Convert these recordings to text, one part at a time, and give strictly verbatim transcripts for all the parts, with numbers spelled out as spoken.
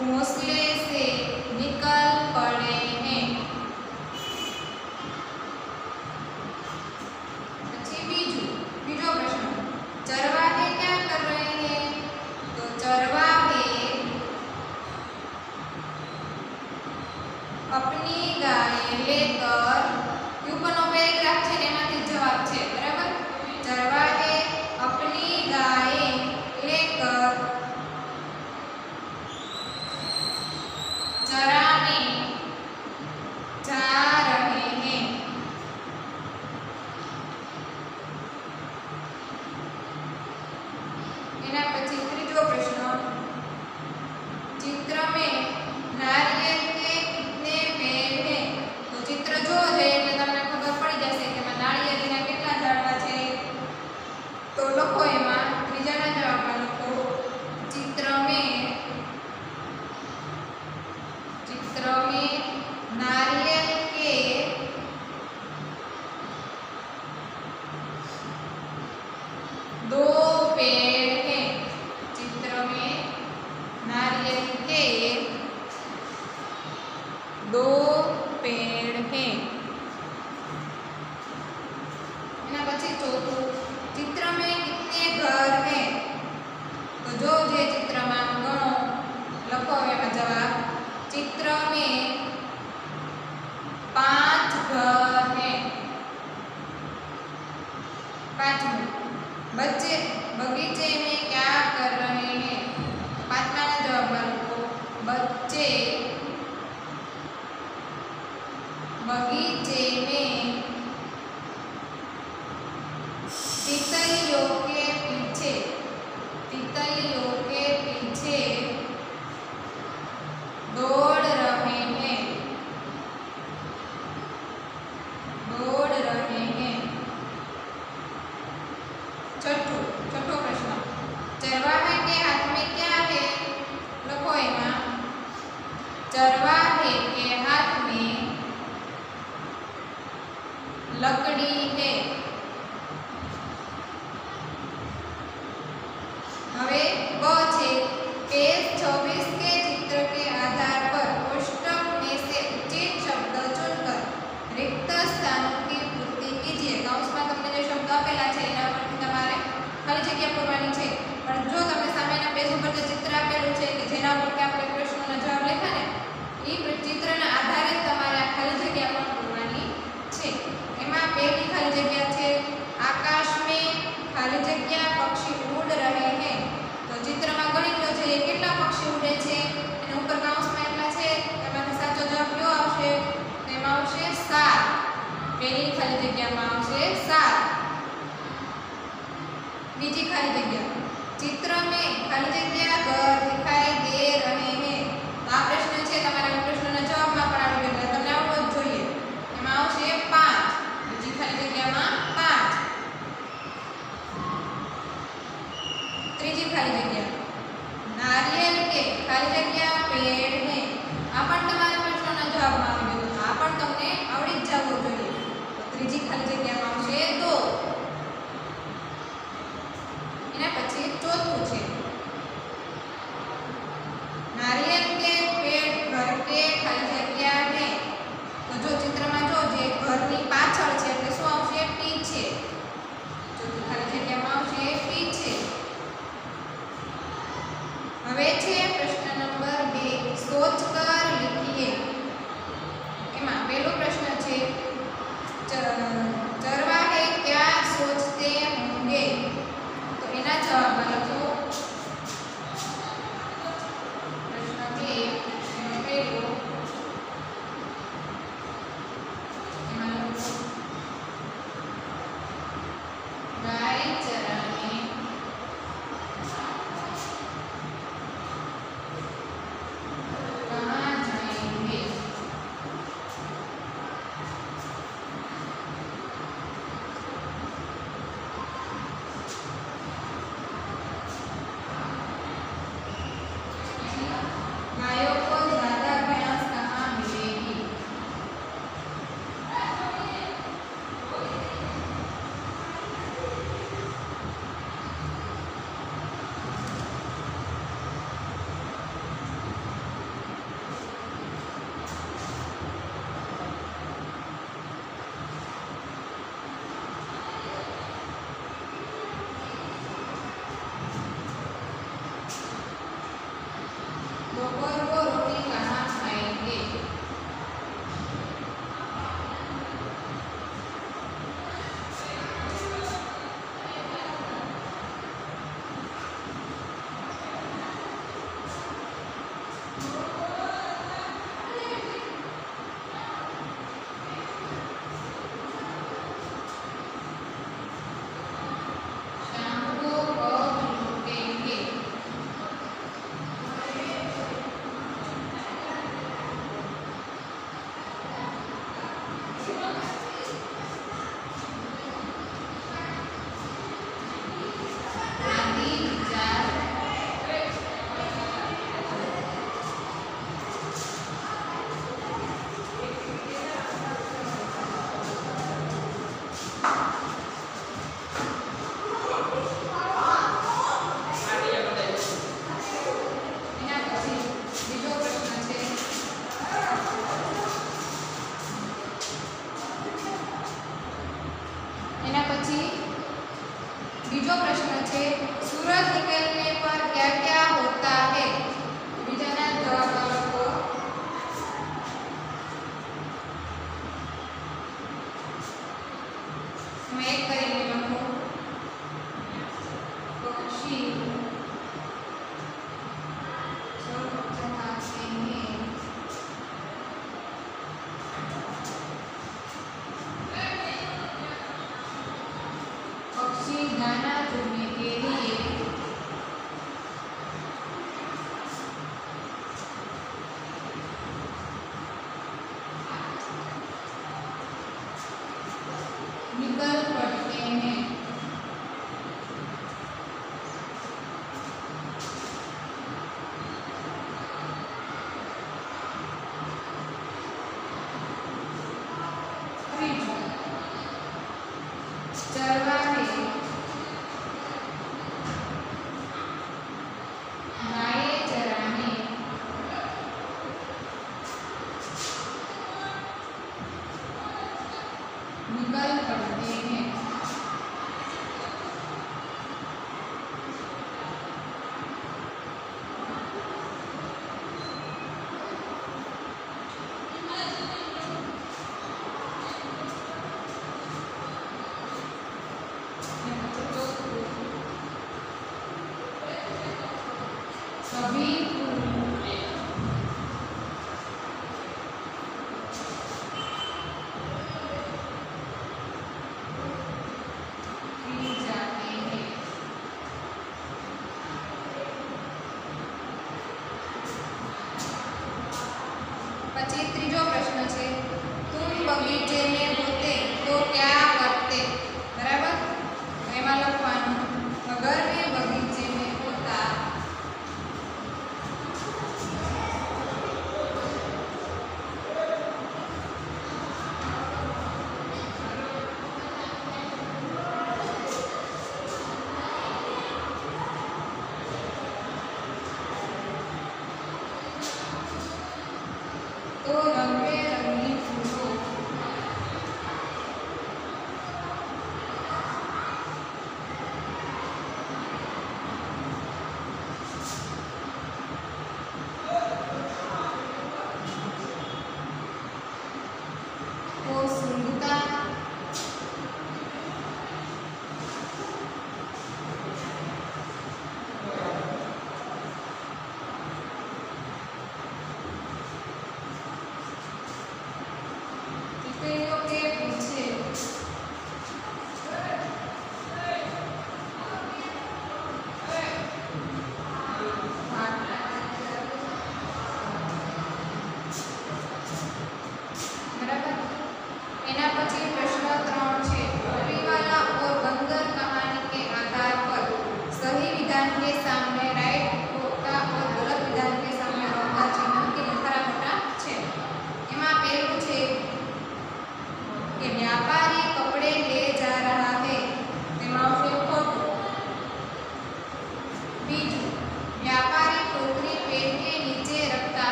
घोंसले से निकल पड़े हैं। પછી બીજું બીજો પ્રશ્ન, ચરવાહે क्या कर रहे हैं? तो चरवाहे अपनी गाय लेकर, ઉપરનો પેરેગ્રાફ છે ને એમાંથી જવાબ છે, બરાબર। ચરવાહે अपनी गाय लेकर चराने जा रहे हैं। एना पछी त्रीजो प्रश्न, चित्र में नारियल के कितने पेड़ हैं? तो चित्र जो है એટલે તમને ખબર પડી જશે કે માં નાળિયેરીના કેટલા ઝાડવા છે। તો લખો એમાં ત્રીજાના જવાબમાં લખો, चित्र में चित्र में नारियल के दो पेड़ हैं। चित्र में नारियल के दो पेड़ हैं। એના પછી ચોથું, चित्र में कितने घर हैं? तो जो जे चित्र में गणो लखो एमां जवाब, चित्र में पांच घर हैं। पांचमું, बच्चे बगीचे में क्या कर रहे हैं? पांचमा ना जवाब में लखो, बच्चे बगीचे में तितलियों के पीछे तितलियों के पीछे दौड़ रहे हैं दौड़ रहे हैं। छठो छठो प्रश्न, चरवाहे के हाथ में क्या है? लखो एमा, चरवाहे के हाथ में लकड़ी है। હવે બ છે, पेज छब्बीस के चित्र के आधार पर कोष्टक में से उचित शब्द चुनकर रिक्त स्थानों की पूर्ति कीजिए। કૌંસમાં તમને જે શબ્દ આપેલા છે એના પરથી તમારે ખાલી જગ્યા પૂરવાની છે। પણ જો તમે સામેના પેજ ઉપર જે ચિત્ર આપેલું છે કે જેના પરથી આપણે પ્રશ્નોના જવાબ લખ્યા ને, એ ચિત્રના આધારે તમારે આ ખાલી જગ્યા પણ પૂરવાની છે। એમાં પહેલી ખાલી જગ્યા છે, આકાશ में ખાલી જગ્યા પક્ષી ઉડ રહે हैं। તો ચિત્રમાં ગણી લો છે કેટલા પક્ષી ઉડે છે, અને ઉપર કૌંસમાં એટલા છે, એમાંથી સાચો જવાબ કયો આવશે? તેમાં આવશે સાત। પહેલી ખાલી જગ્યામાં આવશે સાત। બીજી ખાલી જગ્યા, चित्र में खाली जग्या घर दिखाई दे रहे हैं। तो आ प्रश्न છે તમારા પ્રશ્નના જવાબમાં પણ આવી ગયો, તમને આવડવો જ જોઈએ। એમાં આવશે પાંચ। બીજી ખાલી જગ્યામાં પાંચ। ત્રીજી ખાલી જગ્યા, नारियल के खाली जग्या पेड़ हैं। आ पण તમારા પ્રશ્નના જવાબમાં આવી ગયો, આ પણ તમને આવડી જ જવું જોઈએ। તો ત્રીજી ખાલી જગ્યામાં આવશે દો। એના પછી ચોથું છે, नारियल के पेड़ घर के खाली जग्या है। तो जो चित्રમાં જો જે ઘરની પાછળ છે એટલે શું આવશે? પીછે। ચોથી ખાલી જગ્યામાં આવશે પીછે। હવે છે પ્રશ્ન નંબર બે, सोच कर लिखिए। એમાં પહેલો પ્રશ્ન છે, चरवाहे क्या सोचते होंगे? तो એના જવાબમાં લખો, પ્રશ્ન બે એનો પહેલો, એમાં લખો, ગાય ચરાને कहाँ दोपहर को रोटी कहाँ खाएंगे? शाम को कब लौटेंगे? आधी विचार એના પછી બીજો પ્રશ્ન છે એના પછી બીજો પ્રશ્ન છે सूरज निकलने पर क्या क्या होता है? બીજાના જવાબ લખો. मैं एक કરીને લખો. पक्षी सब चढ़ाते हैं. पक्षी दाना चुगने के लिए निकल पड़ते हैं. चरवाहे गायें चराने निकल पड़ते हैं. सभी पी जाते हैं. પછી ત્રીજો પ્રશ્ન છે तुम बगीचे में होते तो क्या करते? बराबर. એમાં લખવાનું अगर मैं बगीचे में होता तो रंग-बिरंगी फूलों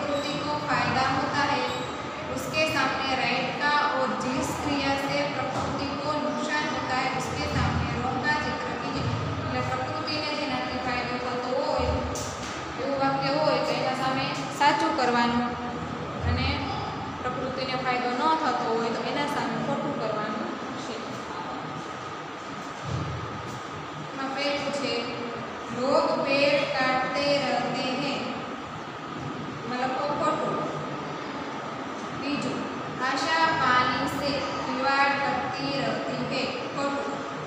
प्रकृति को फायदा होता है उसके सामने राइट का, और जिस क्रिया से प्रकृति को नुकसान होता है उसके सामने रॉन्ग का चित्र कीजिए। એટલે પ્રકૃતિને જેનાથી ફાયદો થતો હોય એવું વાક્ય હોય તો એના સામે સાચું કરવાનું, અને પ્રકૃતિને ફાયદો ન થતો હોય તો એના સામે ખોટું કરવાનું છે। એમાં પહેલું છે लोग पेड़ काटते रहते हैं, मतलब खोटू। बीजू आशा पानी से खिलवाड़ करती रहती है, खोटू।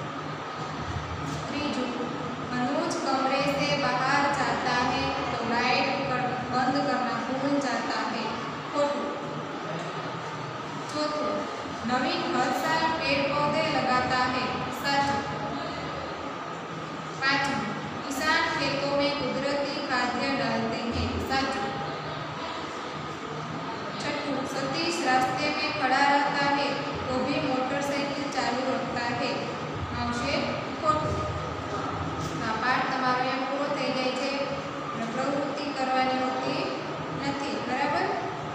तीजू मनोज कमरे से बाहर जाता है तो लाइट बंद करना भूल जाता है, खोटू। चौथू नवीन हर साल पेड़ पौधे लगाता है, साचू। पांचवू किसान खेतों में कुदरती खाद्य डालते हैं, साचू। छठू सतीश रास्ते में खड़ा रहता है तो भी मोटरसाइकिल चालू रखता है, आवशे खोटू। आ पाठ तमारो यहाँ पूरो थई जाय छे। प्रवृत्ति करवानी होती नथी, बराबर।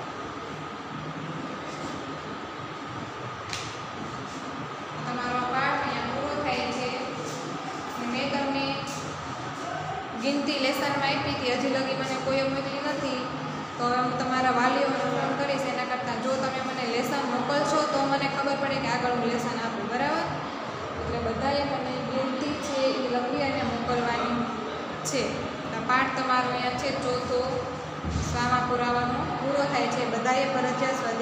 तमारो पाठ यहाँ पूरो थाय छे। मैं तमने गिनती लेसन में आपी थी, हजी लगी मैंने कोई मोकली नहीं, तो हमें हूँ तमारा वालीओ ने फोन करीश। एना करता जो तमे मने लेसन मोकलशो तो मने खबर पड़े कि आगळ हूँ लेसन आपू, बराबर। એટલે બધાએ મને गिनती છે એ લખી અને મોકલવાની છે। તો પાઠ તમારો અહીંયા છે ચોથો સ્વામા પુરાવાનો પૂરો થાય છે। બધાએ ફરજિયાત